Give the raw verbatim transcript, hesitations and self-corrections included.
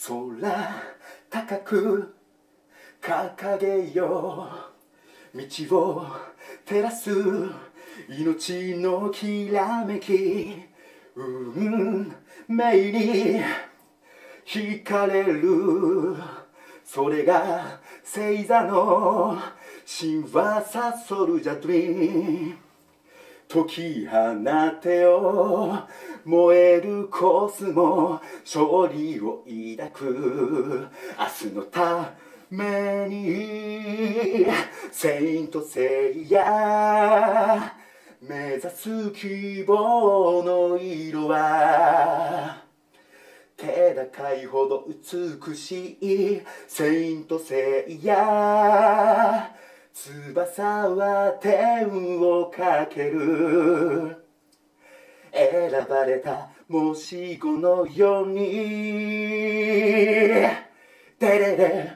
空高く掲げよう、道を照らす命のきらめき、運命に惹かれる、それが星座の神話サソルジャドリーム。解き放てよ燃えるコスモ、勝利を抱く明日のために、セイントセイヤ目指す希望の色は気高いほど美しいセイントセイヤ、翼は天をかける、選ばれた申し子のように、デレレ